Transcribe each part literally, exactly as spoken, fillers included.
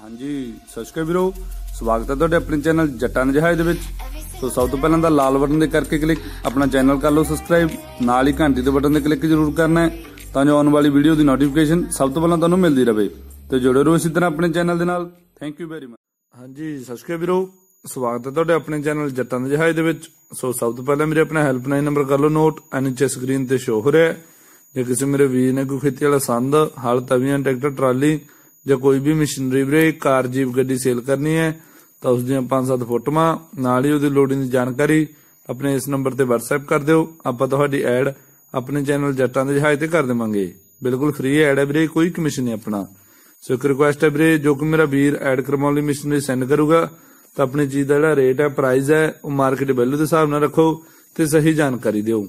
हाँ जी सत श्री अकाल वीरो, स्वागत है तुहाडे अपने चैनल जट्टां दे जहाज दे विच। तो सब तो पहलां तां लाल बटन दे करके क्लिक अपना चैनल कर लो सबसक्राइब, नाल ही घंटी दे बटन दे क्लिक जरूर करना है तां जो आने वाली वीडियो की नोटिफिकेशन सब तो पहलां तुहानूं मिलदी रहे। तो जुड़े रहो इसी तरह अपने चैनल दे नाल। Thank you very much. हाँ जी सत श्री अकाल वीरो, स्वागत है तुहाडे अपने चैनल जट्टां दे जहाज दे विच। सो सब तो पहले मेरे अपना हैल्पलाइन नंबर कर लो नोट, नीचे स्क्रीन ते शो हो रहा है। जे किसी मेरे वीर ने कोई खेती वाला संद, हल, तवियां, ट्रैक्टर, ट्राली ਜਾਂ ਕੋਈ ਵੀ ਮਸ਼ੀਨਰੀ ਵੀਰੇ ਕਾਰ ਜੀਪ ਗੱਡੀ ਸੇਲ ਕਰਨੀ ਹੈ ਤਾਂ ਉਸ ਦੀਆਂ ਪੰਜ ਸੱਤ ਫੋਟੋਆਂ ਨਾਲ ਹੀ ਉਹਦੀ ਲੋਡਿੰਗ ਦੀ ਜਾਣਕਾਰੀ ਆਪਣੇ ਇਸ ਨੰਬਰ ਤੇ WhatsApp ਕਰ ਦਿਓ। ਆਪਾਂ ਤੁਹਾਡੀ ਐਡ ਆਪਣੇ ਚੈਨਲ ਜੱਟਾਂ ਦੇ ਜਹਾਜ਼ ਤੇ ਕਰ ਦੇਵਾਂਗੇ। ਬਿਲਕੁਲ ਫ੍ਰੀ ਐਡ ਹੈ ਵੀਰੇ, ਕੋਈ ਕਮਿਸ਼ਨ ਨਹੀਂ ਆਪਣਾ। ਸੋ ਇੱਕ ਰਿਕੁਐਸਟ ਹੈ ਵੀਰੇ, ਜੋ ਕਿ ਮੇਰਾ ਵੀਰ ਐਡ ਕਰਵਾਉਣ ਲਈ ਮਸ਼ੀਨਰੀ ਸੈਂਡ ਕਰੂਗਾ ਤਾਂ ਆਪਣੀ ਚੀਜ਼ ਦਾ ਜਿਹੜਾ ਰੇਟ ਹੈ, ਪ੍ਰਾਈਸ ਹੈ, ਉਹ ਮਾਰਕੀਟ ਵੈਲਿਊ ਦੇ ਹਿਸਾਬ ਨਾਲ ਰੱਖੋ ਤੇ ਸਹੀ ਜਾਣਕਾਰੀ ਦਿਓ।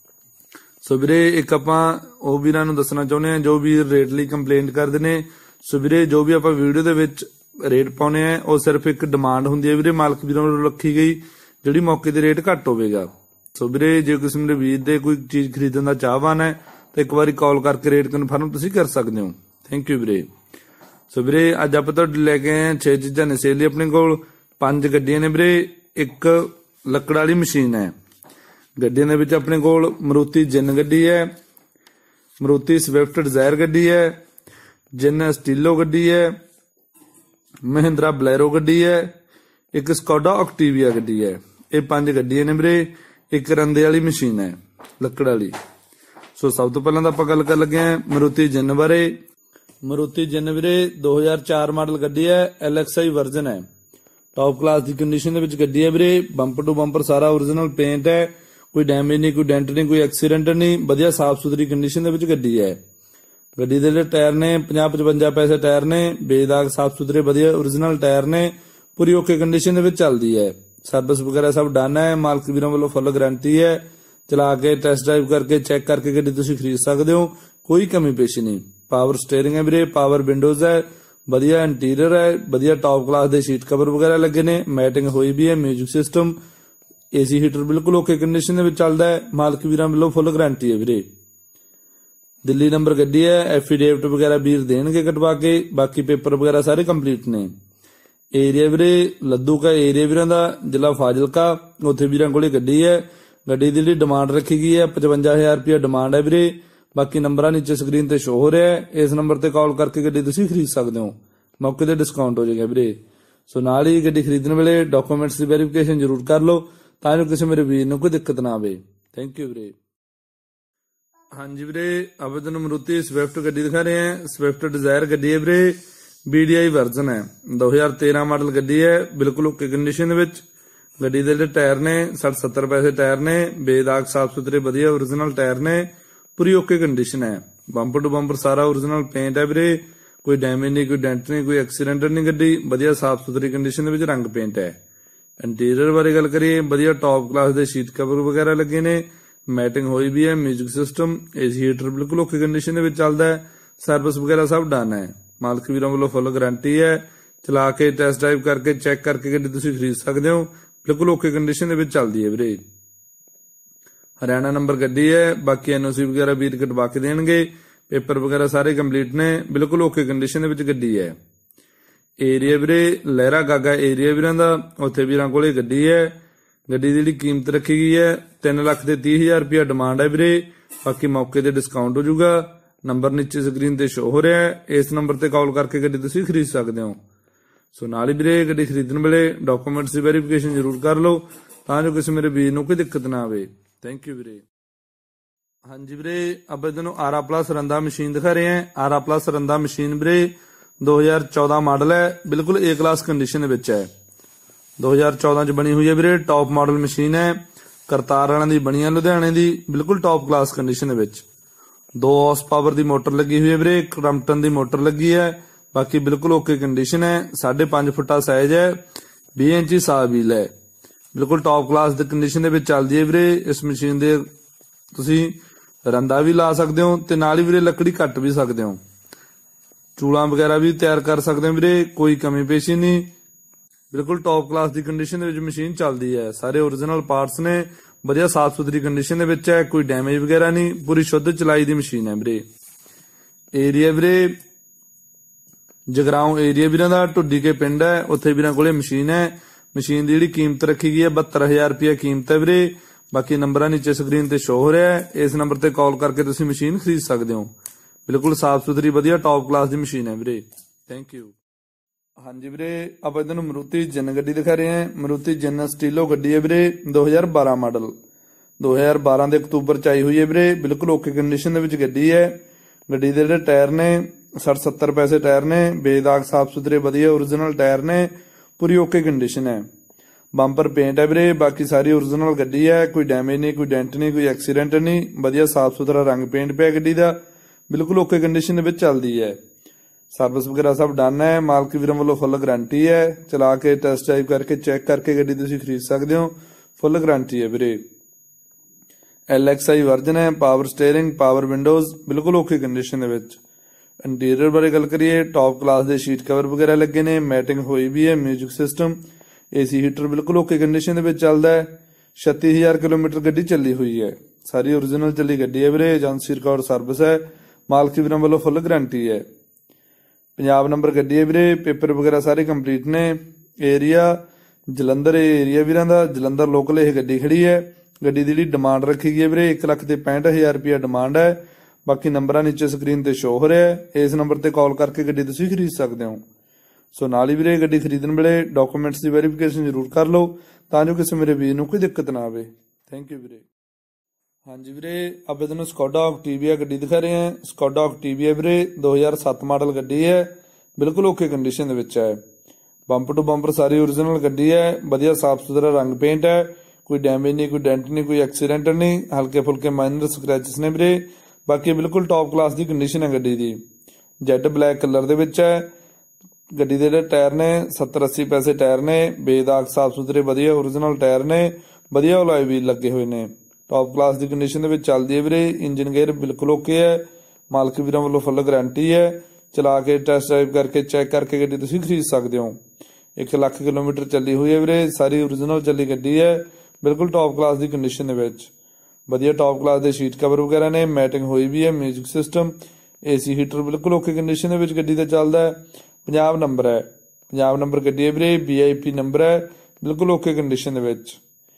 ਸੋ ਵੀਰੇ ਇੱਕ ਆਪਾਂ ਉਹ ਵੀਰਾਂ ਨੂੰ ਦੱਸਣਾ ਚਾਹੁੰਦੇ ਹਾਂ ਜੋ ਵੀਰ ਰੇਟ ਲਈ ਕੰਪਲੇਂਟ ਕਰਦੇ ਨੇ। ਸੋ ਵੀਰੇ ਜੋ ਵੀ ਆਪਾਂ ਵੀਡੀਓ ਦੇ ਵਿੱਚ ਰੇਟ ਪਾਉਣੇ ਆ ਉਹ ਸਿਰਫ ਇੱਕ ਡਿਮਾਂਡ ਹੁੰਦੀ ਹੈ ਵੀਰੇ, ਮਾਲਕ ਵੀਰਾਂ ਵੱਲੋਂ ਰੱਖੀ ਗਈ, ਜਿਹੜੀ ਮੌਕੇ ਤੇ ਰੇਟ ਘੱਟ ਹੋਵੇਗਾ। ਸੋ ਵੀਰੇ ਜੇ ਕਿਸੇ ਮੇਰੇ ਵੀਰ ਦੇ ਕੋਈ ਚੀਜ਼ ਖਰੀਦਣ ਦਾ ਚਾਹਵਾਨ ਹੈ ਤਾਂ ਇੱਕ ਵਾਰੀ ਕਾਲ ਕਰਕੇ ਰੇਟ ਕਨਫਰਮ ਤੁਸੀਂ ਕਰ ਸਕਦੇ ਹੋ। ਥੈਂਕ ਯੂ ਵੀਰੇ। ਸੋ ਵੀਰੇ ਅੱਜ ਆਪਾਂ ਤੁਹਾਡੇ ਲੈ ਕੇ ਆਏ ਛੇ ਚੀਜ਼ਾਂ ਨੇ ਸੇਲ ਲਈ ਆਪਣੇ ਕੋਲ। ਪੰਜ ਗੱਡੀਆਂ ਨੇ ਵੀਰੇ, ਇੱਕ ਲੱਕੜ ਵਾਲੀ ਮਸ਼ੀਨ ਹੈ। ਗੱਡੀਆਂ ਦੇ ਵਿੱਚ ਆਪਣੇ ਕੋਲ ਮਰੂਤੀ ਜਿੰਨ ਗੱਡੀ ਹੈ, ਮਰੂਤੀ ਸਵਿਫਟ ਡਿਜ਼ਾਇਰ ਗੱਡੀ ਹੈ, ਜਿੰਨ ਸਟੀਲੋ ਗੱਡੀ ਹੈ, ਮਹਿੰਦਰਾ ਬਲੈਰੋ ਗੱਡੀ ਹੈ, ਇੱਕ ਸਕੋਡਾ ਆਕਟੀਵੀਆ ਗੱਡੀ ਹੈ। ਇਹ ਪੰਜ ਗੱਡੀਆਂ ਨੇ ਵੀਰੇ, ਇੱਕ ਰੰਦੇ ਵਾਲੀ ਮਸ਼ੀਨ ਹੈ ਲੱਕੜ ਵਾਲੀ। ਸੋ ਸਭ ਤੋਂ ਪਹਿਲਾਂ ਤਾਂ ਆਪਾਂ ਗੱਲ ਕਰ ਲੱਗੇ ਹਾਂ ਮਰੂਤੀ ਜਿੰਨ ਬਾਰੇ। ਮਰੂਤੀ ਜਿੰਨ ਵੀਰੇ ਦੋ ਹਜ਼ਾਰ ਚਾਰ ਮਾਡਲ ਗੱਡੀ ਹੈ, ਐਲ ਐਕਸ ਆਈ ਵਰਜ਼ਨ ਹੈ, ਟੌਪ ਕਲਾਸ ਦੀ ਕੰਡੀਸ਼ਨ ਦੇ ਵਿੱਚ ਗੱਡੀ ਹੈ ਵੀਰੇ। ਬੰਪਰ ਟੂ ਬੰਪਰ ਸਾਰਾ ਓਰੀਜਨਲ ਪੇਂਟ ਹੈ, ਕੋਈ ਡੈਮੇਜ ਨਹੀਂ, ਕੋਈ ਡੈਂਟ ਨਹੀਂ, ਕੋਈ ਐਕਸੀਡੈਂਟ ਨਹੀਂ, ਵਧੀਆ ਸਾਫ ਸੁਥਰੀ ਕੰਡੀਸ਼ਨ ਦੇ ਵਿੱਚ ਗੱਡੀ ਹੈ। ਗੱਡੀ ਦੇ ਜਿਹੜੇ ਟਾਇਰ ਨੇ ਪੰਜਾਹ ਪਚਵੰਜਾ ਪੈਸੇ ਟਾਇਰ ਨੇ, ਬੇਦਾਗ ਸਾਫ ਸੁਥਰੇ ਵਧੀਆ ਓਰੀਜਨਲ ਟਾਇਰ ਨੇ, ਪੂਰੀ ਓਕੇ ਕੰਡੀਸ਼ਨ ਦੇ ਵਿੱਚ ਚੱਲਦੀ ਹੈ। ਸਰਵਿਸ ਵਗੈਰਾ ਸਭ ਡਨ ਹੈ, ਮਾਲਕ ਵੀਰਾਂ ਵੱਲੋਂ ਫੁੱਲ ਗਾਰੰਟੀ ਹੈ। ਚਲਾ ਕੇ ਟੈਸਟ ਡਰਾਈਵ ਕਰਕੇ ਚੈੱਕ ਕਰਕੇ ਗੱਡੀ ਤੁਸੀਂ ਖਰੀਦ ਸਕਦੇ ਹੋ, ਕੋਈ ਕਮੀ ਪੇਸ਼ੀ ਨਹੀਂ। ਪਾਵਰ ਸਟੀਅਰਿੰਗ ਹੈ ਵੀਰੇ, ਪਾਵਰ ਵਿੰਡੋਜ਼ ਹੈ, ਵਧੀਆ ਇੰਟੀਰੀਅਰ ਹੈ, ਵਧੀਆ ਟੌਪ ਕਲਾਸ ਦੇ ਸੀਟ ਕਵਰ ਵਗੈਰਾ ਲੱਗੇ ਨੇ, ਮੈਟਿੰਗ ਹੋਈ ਵੀ ਹੈ, ਮਿਊਜ਼ਿਕ ਸਿਸਟਮ, ਏਸੀ ਹੀਟਰ ਬਿਲਕੁਲ ਓਕੇ ਕੰਡੀਸ਼ਨ ਦੇ ਵਿੱਚ ਚੱਲਦਾ ਹੈ। ਮਾਲਕ ਵੀਰਾਂ ਵੱਲੋਂ ਫੁੱਲ ਗਾਰੰਟੀ ਹੈ ਵੀਰੇ। ਦਿੱਲੀ ਨੰਬਰ ਗੱਡੀ ਹੈ, ਐਫੀਡੇਵਿਟ ਵਗੈਰਾ ਵੀਰ ਦੇਣਗੇ ਕਟਵਾ ਕੇ, ਬਾਕੀ ਪੇਪਰ ਵਗੈਰਾ ਸਾਰੇ ਕੰਪਲੀਟ ਨੇ। ਏਰੀਆ ਵੀਰੇ ਲੱਦੂ ਕਾ ਏਰੀਆ ਵੀਰਾਂ ਦਾ, ਜ਼ਿਲ੍ਹਾ ਫਾਜ਼ਿਲਕਾ, ਉੱਥੇ ਵੀਰਾਂ ਕੋਲੇ ਗੱਡੀ ਹੈ। ਗੱਡੀ ਦੀ ਜਿਹੜੀ ਡਿਮਾਂਡ ਰੱਖੀ ਗਈ ਹੈ ਪਚਵੰਜਾ ਹਜ਼ਾਰ ਰੁਪਇਆ ਡਿਮਾਂਡ ਹੈ ਵੀਰੇ। ਬਾਕੀ ਨੰਬਰਾਂ ਨੀਚੇ ਸਕਰੀਨ ਤੇ ਸ਼ੋ ਹੋ ਰਿਹਾ ਹੈ, ਇਸ ਨੰਬਰ ਤੇ ਕਾਲ ਕਰਕੇ ਗੱਡੀ ਤੁਸੀਂ ਖਰੀਦ ਸਕਦੇ ਹੋ, ਮੌਕੇ ਤੇ ਡਿਸਕਾਊਂਟ ਹੋ ਜਾਏਗਾ ਵੀਰੇ। ਸੋ ਨਾਲ ਹੀ ਗੱਡੀ ਖਰੀਦਣ ਵੇਲੇ ਡਾਕੂਮੈਂਟਸ ਦੀ ਵੈਰੀਫਿਕੇਸ਼ਨ ਜ਼ਰੂਰ ਕਰ ਲਓ ਤਾਂ ਜੋ ਕਿਸੇ ਮੇਰੇ ਵੀਰ ਨੂੰ ਕੋਈ ਦਿੱਕਤ ਨਾ ਆਵੇ। ਥੈਂਕ ਯੂ ਵੀਰੇ। ਹਾਂਜੀ ਵੀਰੇ ਆਪਾਂ ਤੁਹਾਨੂੰ ਮਰੂਤੀ ਸਵਿਫਟ ਗੱਡੀ ਦਿਖਾ ਰਹੇ ਹਾਂ। ਸਵਿਫਟ ਡਿਜ਼ਾਇਰ ਗੱਡੀ ਹੈ ਵੀਰੇ, ਬੀ ਡੀ ਆਈ ਵਰਜ਼ਨ ਹੈ, ਦੋ ਹਜ਼ਾਰ ਤੇਰਾਂ ਮਾਡਲ ਗੱਡੀ ਹੈ, ਬਿਲਕੁਲ ਓਕੇ ਕੰਡੀਸ਼ਨ ਦੇ ਵਿੱਚ। ਗੱਡੀ ਦੇ ਜਿਹੜੇ ਟਾਇਰ ਨੇ ਸੱਠ ਸੱਤਰ ਪੈਸੇ ਟਾਇਰ ਨੇ, ਬੇਦਾਗ ਸਾਫ ਸੁਥਰੇ ਵਧੀਆ ਓਰੀਜਨਲ ਟਾਇਰ ਨੇ, ਪੂਰੀ ਓਕੇ ਕੰਡੀਸ਼ਨ ਹੈ। ਬੰਪਰ ਟੂ ਬੰਪਰ ਸਾਰਾ ਓਰੀਜਨਲ ਪੇਂਟ ਹੈ ਵੀਰੇ, ਕੋਈ ਡੈਮੇਜ ਨਹੀਂ, ਕੋਈ ਡੈਂਟ ਨਹੀਂ, ਕੋਈ ਐਕਸੀਡੈਂਟ ਨਹੀਂ। ਗੱਡੀ ਵਧੀਆ ਸਾਫ ਸੁਥਰੀ ਕੰਡੀਸ਼ਨ ਦੇ ਵਿੱਚ ਰੰਗ ਪੇਂਟ ਹੈ। ਇੰਟੀਰੀਅਰ ਬਾਰੇ ਗੱਲ ਕਰੀਏ, ਵਧੀਆ ਟੌਪ ਕਲਾਸ ਦੇ ਸੀਟ ਕਵਰ ਵਗੈਰਾ ਲੱਗੇ ਨੇ, ਮੈਟਿੰਗ ਹੋਈ ਵੀ ਹੈ, ਮਿਊਜ਼ਿਕ ਸਿਸਟਮ, ਏਸੀ ਹੀਟਰ ਬਿਲਕੁਲ ਓਕੇ ਕੰਡੀਸ਼ਨ ਦੇ ਵਿੱਚ ਚੱਲਦਾ ਹੈ। ਸਰਵਿਸ ਵਗੈਰਾ ਸਭ ਡਨ ਹੈ, ਮਾਲਕ ਵੀਰਾਂ ਵੱਲੋਂ ਫੁੱਲ ਗਾਰੰਟੀ ਹੈ। ਚਲਾ ਕੇ ਟੈਸਟ ਡਰਾਈਵ ਕਰਕੇ ਚੈੱਕ ਕਰਕੇ ਗੱਡੀ ਤੁਸੀਂ ਖਰੀਦ ਸਕਦੇ ਹੋ, ਬਿਲਕੁਲ ਓਕੇ ਕੰਡੀਸ਼ਨ ਦੇ ਵਿੱਚ ਚੱਲਦੀ ਹੈ ਵੀਰੇ। ਹਰਿਆਣਾ ਨੰਬਰ ਗੱਡੀ ਹੈ, ਬਾਕੀ ਐਨਓਸੀ ਵਗੈਰਾ ਵੀਰ ਕਟਵਾ ਕੇ ਦੇਣਗੇ, ਪੇਪਰ ਵਗੈਰਾ ਸਾਰੇ ਕੰਪਲੀਟ ਨੇ, ਬਿਲਕੁਲ ਓਕੇ ਕੰਡੀਸ਼ਨ ਦੇ ਵਿੱਚ ਗੱਡੀ ਹੈ। ਏਰੀਆ ਵੀਰੇ ਲਹਿਰਾ ਗਾਗਾ ਏਰੀਆ ਵੀਰਾਂ ਦਾ, ਉੱਥੇ ਵੀਰਾਂ ਕੋਲੇ ਗੱਡੀ ਹੈ। ਗੱਡੀ ਦੀ ਜਿਹੜੀ ਕੀਮਤ ਰੱਖੀ ਗਈ ਹੈ ਤਿੰਨ ਲੱਖ ਤੇ ਤੀਹ ਹਜ਼ਾਰ ਰੁਪਇਆ ਡਿਮਾਂਡ ਹੈ ਵੀਰੇ, ਬਾਕੀ ਮੌਕੇ ਤੇ ਡਿਸਕਾਊਂਟ ਹੋ ਜਾਊਗਾ। ਨੰਬਰ ਨੀਚੇ ਸਕਰੀਨ ਤੇ ਸ਼ੋ ਹੋ ਰਿਹਾ ਹੈ, ਇਸ ਨੰਬਰ ਤੇ ਕਾਲ ਕਰਕੇ ਗੱਡੀ ਤੁਸੀਂ ਖਰੀਦ ਸਕਦੇ ਹੋ। ਸੋ ਨਾਲ ਹੀ ਵੀਰੇ ਗੱਡੀ ਖਰੀਦਣ ਵੇਲੇ ਡਾਕੂਮੈਂਟਸ ਦੀ ਵੈਰੀਫਿਕੇਸ਼ਨ ਜ਼ਰੂਰ ਕਰ ਲਓ ਤਾਂ ਜੋ ਕਿਸੇ ਮੇਰੇ ਵੀਰ ਨੂੰ ਕੋਈ ਦਿੱਕਤ ਨਾ ਆਵੇ। ਥੈਂਕ ਯੂ ਵੀਰੇ। ਹਾਂਜੀ ਵੀਰੇ ਆਪਾਂ ਤੁਹਾਨੂੰ ਆਰਾ ਪਲੱਸ ਰੰਦਾ ਮਸ਼ੀਨ ਦਿਖਾ ਰਹੇ ਹਾਂ। ਆਰਾ ਪਲੱਸ ਰੰਦਾ ਮਸ਼ੀਨ ਵੀਰੇ ਦੋ ਹਜ਼ਾਰ ਚੌਦਾਂ ਮਾਡਲ ਹੈ, ਬਿਲਕੁਲ ਏ ਕਲਾਸ ਕੰਡੀਸ਼ਨ ਦੇ ਵਿੱਚ ਹੈ। ਦੋ ਹਜ਼ਾਰ ਚੌਦਾਂ ਚ ਬਣੀ ਹੋਈ ਹੈ ਵੀਰੇ, ਟੌਪ ਮਾਡਲ ਮਸ਼ੀਨ ਹੈ, ਕਰਤਾਰ ਵਾਲਿਆਂ ਦੀ ਬਣੀ ਹੈ, ਲੁਧਿਆਣੇ ਦੀ, ਬਿਲਕੁਲ ਟੌਪ ਕਲਾਸ ਕੰਡੀਸ਼ਨ ਦੇ ਵਿੱਚ। ਦੋ ਹਾਰਸ ਪਾਵਰ ਦੀ ਮੋਟਰ ਲੱਗੀ ਹੋਈ ਹੈ ਵੀਰੇ, ਕ੍ਰਮਪਟਨ ਦੀ ਮੋਟਰ ਲੱਗੀ ਹੈ, ਬਾਕੀ ਬਿਲਕੁਲ ਓਕੇ ਕੰਡੀਸ਼ਨ ਹੈ। ਸਾਢੇ ਪੰਜ ਫੁੱਟਾ ਸਾਈਜ਼ ਹੈ, ਵੀਹ ਇੰਚੀ ਸਾਹ ਵੀਲ ਹੈ, ਬਿਲਕੁਲ ਟੌਪ ਕਲਾਸ ਦੀ ਕੰਡੀਸ਼ਨ ਦੇ ਵਿੱਚ ਚੱਲਦੀ ਹੈ ਵੀਰੇ। ਇਸ ਮਸ਼ੀਨ ਦੇ ਤੁਸੀਂ ਰੰਦਾ ਵੀ ਲਾ ਸਕਦੇ ਹੋ ਤੇ ਨਾਲ ਹੀ ਵੀਰੇ ਲੱਕੜੀ ਕੱਟ ਵੀ ਸਕਦੇ ਹੋ, ਚੂਲਾਂ ਵਗੈਰਾ ਵੀ ਤਿਆਰ ਕਰ ਸਕਦੇ ਹੋ ਵੀਰੇ, ਕੋਈ ਕਮੀ ਪੇਸ਼ੀ ਨਹੀਂ, ਬਿਲਕੁਲ ਟੌਪ ਕਲਾਸ ਦੀ ਕੰਡੀਸ਼ਨ ਦੇ ਵਿੱਚ ਮਸ਼ੀਨ ਚੱਲਦੀ ਹੈ। ਸਾਰੇ ਓਰੀਜਨਲ ਪਾਰਟਸ ਨੇ, ਵਧੀਆ ਸਾਫ ਸੁਥਰੀ ਕੰਡੀਸ਼ਨ ਦੇ ਵਿੱਚ ਹੈ, ਕੋਈ ਡੈਮੇਜ ਵਗੈਰਾ ਨਹੀਂ, ਪੂਰੀ ਸ਼ੁੱਧ ਚਲਾਈ ਦੀ ਮਸ਼ੀਨ ਹੈ ਵੀਰੇ। ਏਰੀਆ ਵੀਰੇ जगराओं एरिया वीरां दा ढुड्डी के पिंड है, उत्थे वीरां कोले मशीन है। मशीन की जिहड़ी कीमत रखी गई है बहत्तर हजार रुपया कीमत है वीरे। बाकी नंबर नीचे स्क्रीन ते शो हो रहा है, इस नंबर ते कॉल करके तुसीं मशीन खरीद सकते हो। बिल्कुल साफ सुथरी वधिया टॉप क्लास की मशीन है वीरे। Thank you. हाँ जी वीरे, आप इधर मारुति जिन गड्डी दिखा रहे हैं। मारुति जिन स्टीलो गड्डी है वीरे, दो हजार बारह मॉडल, दो हजार बारह के अक्तूबर च आई हुई है वीरे। बिल्कुल ओके कंडीशन दे विच गड्डी है। गड्डी दे जिहड़े टायर ने सठ सत्तर पैसे टायर ने, बेदाग साफ सुथरे वधिया ओरिजिनल टायर ने, पूरी ओके कंडीशन है। बंपर पेंट है वीरे, बाकी सारी ओरिजिनल गड्डी है, कोई डैमेज नहीं, कोई डेंट नहीं, कोई एक्सीडेंट नहीं, वधिया साफ सुथरा रंग पेंट पिया गड्डी दा। बिल्कुल ओके कंडीशन दे विच चलदी है। सर्विस वगैरह सब डन है। मालक वीरां वालों फुल गारंटी है। चला के टेस्ट ड्राइव करके चेक करके गड्डी तुसीं खरीद सकते हो। फुल गारंटी है वीरे। एल एक्स आई वर्जन है, पावर स्टेयरिंग, पावर विंडोज, बिल्कुल ओके कंडीशन दे विच। इंटीरियर बारे गल करिए, टॉप क्लास दे शीट कवर वगैरह लगे ने, मैटिंग हुई भी है, म्यूजिक सिस्टम, एसी हीटर बिल्कुल ओके कंडीशन दे विच चलदा है। छत्तीस हजार किलोमीटर गड्डी चली हुई है। सारी ओरिजिनल चली गड्डी है वीरे। एजेंसी रिकॉर्ड सर्विस है। मालक वीरां वालों फुल गारंटी है। पंजाब नंबर गड्डी है वीरे। पेपर वगैरह सारे कंप्लीट ने। एरिया जलंधर एरिया वीरां दा, जलंधर लोकल यह गड्डी खड़ी है। गड्डी की डिमांड रखी गई है वीरे, एक लख ते पैंठ हजार रुपया डिमांड है। बाकी नंबर नीचे स्क्रीन ते शो हो रहा है, इस नंबर ते कॉल करके गड्डी तुसीं खरीद सकते हो। सो नाल ही वीरे गड्डी खरीदण वेले डॉक्यूमेंट्स की वेरीफिकेशन जरूर कर लो, तां जो किसी मेरे वीर नूं कोई दिक्कत ना आवे। थैंक यू वीरे। हाँ जी वीरे, अब इधर स्कोडा ऑक्टिविया गड्डी दिखा रहे हैं। स्कोडा ऑक्टिविया वीरे दो हजार सत्त मॉडल गड्डी है। बिल्कुल ओके कंडीशन दे विच है। बंपर टू बंपर सारी ओरिजिनल गड्डी है। वधिया साफ सुथरा रंग पेंट है, कोई डैमेज नहीं, कोई डेंट नहीं, कोई एक्सीडेंट नहीं, हल्के फुल्के माइनर स्क्रैचेस ने वीरे। बाकी बिल्कुल टॉप क्लास की कंडीशन है गड्डी दी। जैड ब्लैक कलर दे विच है। गड्डी दे जिहड़े टायर ने सत्तर अस्सी पैसे टायर ने, बेदाग साफ सुथरे वधिया ओरिजिनल टायर ने, वधिया अलॉय व्हील लगे हुए ने, टॉप क्लास की कंडीशन दे विच चलदी है वीरे। इंजन गेयर बिल्कुल ओके है। मालक वीरां वालों फुल गारंटी है। चला के टेस्ट ड्राइव करके चेक करके गड्डी तुसीं खरीद सकते हो। एक लख किलोमीटर चली हुई है वीरे। सारी ओरिजिनल चली गड्डी है। बिल्कुल टॉप क्लास की कंडीशन दे विच वधिया टॉप क्लास के शीट कवर वगैरह ने, मैटिंग हुई भी है, म्यूजिक सिस्टम, एसी हीटर बिल्कुल ओके कंडीशन दे विच गड्डी दा चलदा है। पंजाब नंबर है। पंजाब नंबर गड्डी है वीरे, वी आई पी नंबर है, बिल्कुल ओके कंडीशन दे विच।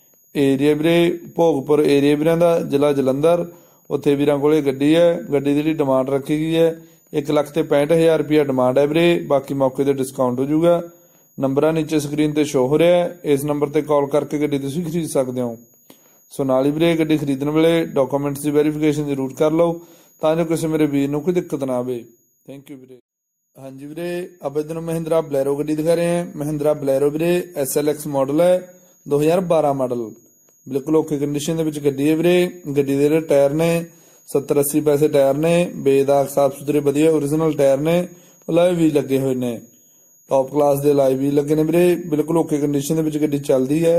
एरिया वीरे भोगपुर एरिया वीरां दा, जिला जलंधर, उत्थे वीरां कोले गड्डी है। गड्डी दी डिमांड रखी गई है एक लख ते पैंठ हजार रुपया डिमांड है वीरे। बाकी मौके ते डिस्काउंट हो जाऊगा। नंबर नीचे स्क्रीन ते शो हो रहा है, इस नंबर ते कॉल करके गड्डी तुसीं खरीद सकते हो। सो नाल ही वीरे गड्डी खरीदण वेले डॉक्यूमेंट्स की वेरीफिकेशन जरूर कर लो, तां जो किसी मेरे वीर नूं कोई दिक्कत ना आवे। थैंक यू वीरे। हाँ जी वीरे, अब इधर महिंद्रा बलैरो गड्डी दिखा रहे हैं। महिंद्रा बलैरो वीरे एस एल एक्स मॉडल है, दो हजार बारह मॉडल, बिल्कुल ओके कंडीशन दे विच गड्डी है वीरे। गड्डी दे टायर ने सत्तर अस्सी पैसे टायर ने, बेदाग साफ सुथरे वधिया ओरिजिनल टायर ने, अलॉय भी लगे हुए ने, टॉप क्लास के अलॉय भी लगे ने वीरे। बिल्कुल ओके कंडीशन दे विच गड्डी चलदी है।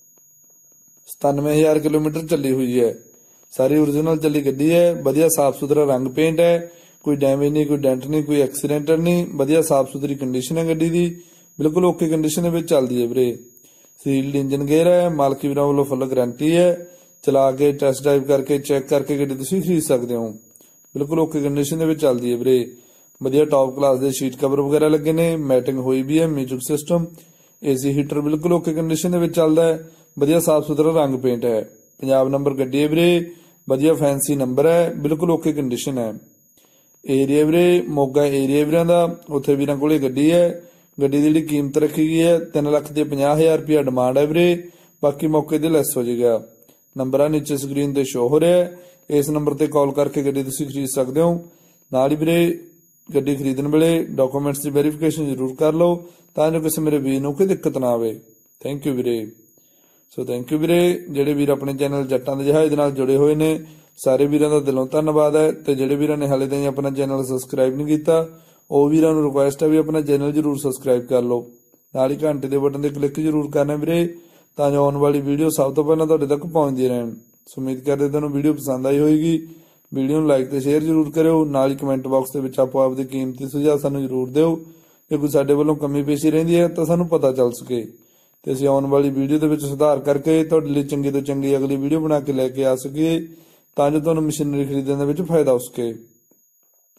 सतानवे हजार किलोमीटर चली हुई है। सारी ओरिजिनल चली गड्डी है। वधिया साफ सुथरा रंग पेंट है, कोई डैमेज नहीं, कोई डेंट नहीं, कोई एक्सीडेंट नहीं, वधिया साफ सुथरी कंडीशन है गड्डी दी। बिल्कुल ओके कंडीशन दे विच चलदी है वीरे। सील्ड इंजन गेयर है। मालक वीरां वालों फुल गारंटी है। चला के टेस्ट ड्राइव करके चेक करके गड्डी तुसीं खरीद सकते हो। बिल्कुल ओके कंडीशन दे विच चलदी है वीरे। वधिया टॉप क्लास के शीट कवर वगैरह लगे ने, मैटिंग हुई भी है, म्यूजिक सिस्टम, एसी हीटर बिल्कुल ओके कंडीशन दे विच चलदा है। वधिया साफ सुथरा रंग पेंट है। पंजाब नंबर गड्डी है वीरे। वधिया फैंसी नंबर है, बिल्कुल ओके कंडीशन है। एरिया वीरे मोगा एरिया वीरां दा, उत्थे वीरां कोले गड्डी है। गड्डी की कीमत रखी गई है तीन लख ते पंजाह हजार रुपया डिमांड है वीरे। बाकी मौके ते लैस हो जाएगा। नंबर नीचे स्क्रीन ते शो हो रहा है, इस नंबर ते कॉल करके गड्डी तुसीं खरीद सकते हो। नाल ही वीरे गड्डी खरीदण वेले डॉक्यूमेंट्स की वेरीफिकेशन जरूर कर लो, तां जो किसी मेरे वीर नूं कोई दिक्कत ना आवे। Thank you Veere. So thank you वीरे। जिहड़े वीर अपने चैनल जट्टां दे जहाज दे नाल जुड़े हुए ने, सारे वीरां दा दिलों धन्नवाद है। ते जिहड़े वीरां ने हाले ताईं अपना चैनल सबसक्राइब नहीं कीता, ਉਹ ਵੀਰਾਂ ਨੂੰ ਰਿਕੁਐਸਟ ਹੈ ਵੀ ਆਪਣਾ ਚੈਨਲ ਜਰੂਰ ਸਬਸਕ੍ਰਾਈਬ ਕਰ ਲਓ। ਨਾਲ ਹੀ ਘੰਟੇ ਦੇ ਬਟਨ ਤੇ ਕਲਿੱਕ ਜਰੂਰ ਕਰਨਾ ਵੀਰੇ, ਤਾਂ ਜੋ ਆਉਣ ਵਾਲੀ ਵੀਡੀਓ ਸਭ ਤੋਂ ਪਹਿਲਾਂ ਤੁਹਾਡੇ ਤੱਕ ਪਹੁੰਚਦੀ ਰਹਿਣ। ਸੋ ਉਮੀਦ ਕਰਦੇ ਤੁਹਾਨੂੰ ਵੀਡੀਓ ਪਸੰਦ ਆਈ ਹੋਵੇਗੀ। ਵੀਡੀਓ ਨੂੰ ਲਾਈਕ ਤੇ ਸ਼ੇਅਰ ਜਰੂਰ ਕਰਿਓ। ਨਾਲ ਹੀ ਕਮੈਂਟ ਬਾਕਸ ਦੇ ਵਿੱਚ ਆਪੋ ਆਪਦੇ ਕੀਮਤੀ ਸੁਝਾਅ ਸਾਨੂੰ ਜਰੂਰ ਦਿਓ। ਜੇ ਕੋਈ ਸਾਡੇ ਵੱਲੋਂ ਕਮੀ ਪੇਸ਼ੀ ਰਹਿੰਦੀ ਹੈ ਤਾਂ ਸਾਨੂੰ ਪਤਾ ਚੱਲ ਸਕੇ ਤੇ ਅਸੀਂ ਆਉਣ ਵਾਲੀ ਵੀਡੀਓ ਦੇ ਵਿੱਚ ਸੁਧਾਰ ਕਰਕੇ ਤੁਹਾਡੇ ਲਈ ਚੰਗੀ ਤੋਂ ਚੰਗੀ ਅਗਲੀ ਵੀਡੀਓ ਬਣਾ ਕੇ ਲੈ ਕੇ ਆ ਸਕੀਏ, ਤਾਂ ਜੋ ਤੁਹਾਨੂੰ ਮਸ਼ੀਨਰੀ ਖਰੀਦਣ ਦੇ ਵਿੱਚ ਫਾਇਦਾ ਹੋ ਸਕੇ।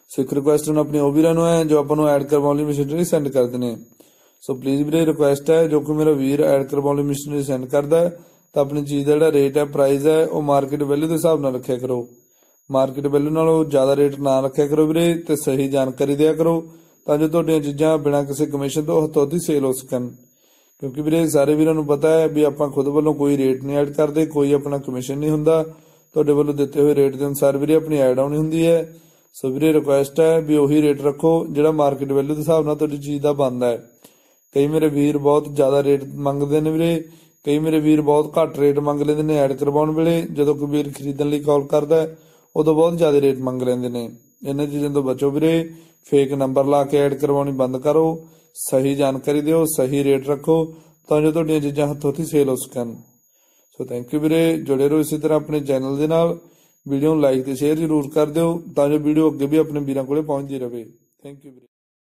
ਸੋ ਇੱਕ ਰਿਕੁਐਸਟ ਹੁਣ ਆਪਣੀ ਉਹ ਵੀਰਾਂ ਨੂੰ ਹੈ ਜੋ ਆਪਾਂ ਨੂੰ ਐਡ ਕਰਵਾਉਣ ਲਈ ਮਸ਼ੀਨਰੀ ਸੈਂਡ ਕਰਦੇ ਨੇ। ਸੋ ਪਲੀਜ਼ ਵੀਰੇ ਰਿਕੁਐਸਟ ਹੈ ਜੋ ਕਿ ਮੇਰਾ ਵੀਰ ਐਡ ਕਰਵਾਉਣ ਲਈ ਮਸ਼ੀਨਰੀ ਸੈਂਡ ਕਰਦਾ ਹੈ ਤਾਂ ਆਪਣੀ ਚੀਜ਼ ਦਾ ਜਿਹੜਾ ਰੇਟ ਹੈ ਪ੍ਰਾਈਸ ਹੈ ਉਹ ਮਾਰਕੀਟ ਵੈਲਿਊ ਦੇ ਹਿਸਾਬ ਨਾਲ ਰੱਖਿਆ ਕਰੋ। ਮਾਰਕੀਟ ਵੈਲਿਊ ਨਾਲੋਂ ਜ਼ਿਆਦਾ ਰੇਟ ਨਾ ਰੱਖਿਆ ਕਰੋ ਵੀਰੇ, ਤੇ ਸਹੀ ਜਾਣਕਾਰੀ ਦਿਆ ਕਰੋ ਤਾਂ ਜੋ ਤੁਹਾਡੀਆਂ ਚੀਜ਼ਾਂ ਬਿਨਾਂ ਕਿਸੇ ਕਮਿਸ਼ਨ ਤੋਂ ਹੱਥੋਂ-ਹੱਥੀ ਸੇਲ ਹੋ ਸਕਣ। ਕਿਉਂਕਿ ਵੀਰੇ ਸਾਰੇ ਵੀਰਾਂ ਨੂੰ ਪਤਾ ਹੈ ਵੀ ਆਪਾਂ ਖੁਦ ਵੱਲੋਂ ਕੋਈ ਰੇਟ ਨਹੀਂ ਐਡ ਕਰਦੇ, ਕੋਈ ਆਪਣਾ ਕਮਿਸ਼ਨ ਨਹੀਂ ਹੁੰਦਾ। ਤੁਹਾਡੇ ਵੱਲੋਂ ਦਿੱਤੇ ਹੋਏ ਰੇਟ ਦੇ ਅਨੁਸਾਰ ਵੀਰੇ ਆਪਣੀ ਐਡ ਆਉਣੀ ਹੁੰਦੀ ਹੈ। ਸੋ ਵੀਰੇ ਰਿਕੁਐਸਟ ਹੈ ਵੀ ਉਹੀ ਰੇਟ ਰੱਖੋ ਜਿਹੜਾ ਮਾਰਕੀਟ ਵੈਲਿਊ ਦੇ ਹਿਸਾਬ ਨਾਲ ਤੁਹਾਡੀ ਚੀਜ਼ ਦਾ ਬਣਦਾ ਹੈ। ਕਈ ਮੇਰੇ ਵੀਰ ਬਹੁਤ ਜ਼ਿਆਦਾ ਰੇਟ ਮੰਗਦੇ ਨੇ ਵੀਰੇ, ਕਈ ਮੇਰੇ ਵੀਰ ਬਹੁਤ ਘੱਟ ਰੇਟ ਮੰਗ ਲੈਂਦੇ ਨੇ ਐਡ ਕਰਵਾਉਣ ਵੇਲੇ। ਜਦੋਂ ਕੋਈ ਵੀਰ ਖਰੀਦਣ ਲਈ ਕਾਲ ਕਰਦਾ ਉਦੋਂ ਬਹੁਤ ਜ਼ਿਆਦਾ ਰੇਟ ਮੰਗ ਲੈਂਦੇ ਨੇ। ਇਹਨਾਂ ਚੀਜ਼ਾਂ ਤੋਂ ਬਚੋ ਵੀਰੇ, ਫੇਕ ਨੰਬਰ ਲਾ ਕੇ ਐਡ ਕਰਵਾਉਣੀ ਬੰਦ ਕਰੋ, ਸਹੀ ਜਾਣਕਾਰੀ ਦਿਓ, ਸਹੀ ਰੇਟ ਰੱਖੋ ਤਾਂ ਜੋ ਤੁਹਾਡੀਆਂ ਚੀਜ਼ਾਂ ਹੱਥੋਂ ਹੱਥੀ ਸੇਲ ਹੋ ਸਕਣ। ਸੋ ਥੈਂਕ ਯੂ ਵੀਰੇ, ਜੁੜੇ ਰਹੋ ਇਸੇ ਤਰ੍ਹਾਂ ਆਪਣੇ ਚੈਨਲ ਦੇ ਨਾਲ। ਵੀਡੀਓ ਨੂੰ ਲਾਈਕ ਤੇ ਸ਼ੇਅਰ ਜ਼ਰੂਰ ਕਰ ਦਿਓ ਤਾਂ ਜੋ ਵੀਡੀਓ ਅੱਗੇ ਵੀ ਆਪਣੇ ਵੀਰਾਂ ਕੋਲੇ ਪਹੁੰਚਦੀ ਰਹੇ। ਥੈਂਕ ਯੂ ਵੀਰੇ।